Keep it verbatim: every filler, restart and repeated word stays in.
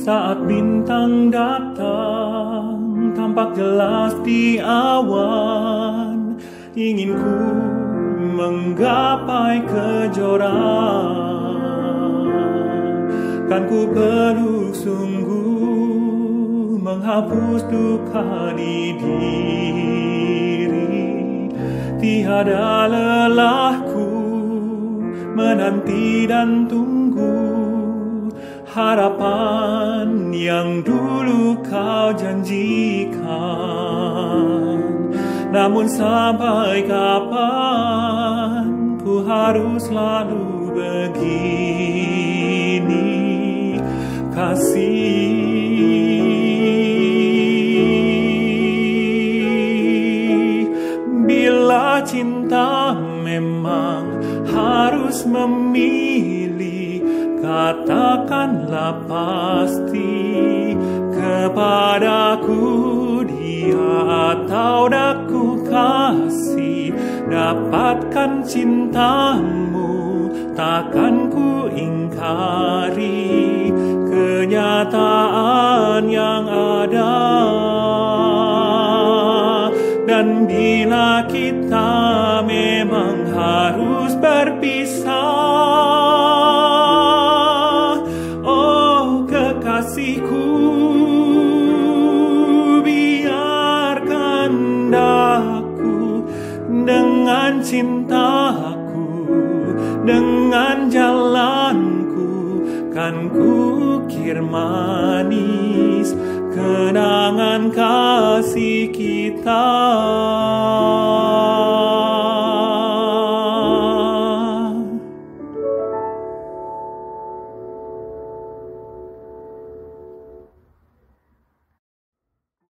Saat bintang datang, tampak jelas di awan, ingin ku menggapai kejora. Kan ku peluk sungguh, menghapus duka di diri. Tiada lelahku menanti dan tunggu harapan yang dulu kau janjikan. Namun sampai kapan ku harus selalu begini, kasih. Bila cinta memang harus memilih, katakanlah pasti kepadaku, dia atau daku kasih. Dapatkan cintamu, takkan ku ingkari kenyataan yang ada. Dan bila kita memang harus berpisah, oh kekasihku, biarkan daku dengan cintaku, dengan jalanku, kan kukir manis kenangan kasih kita.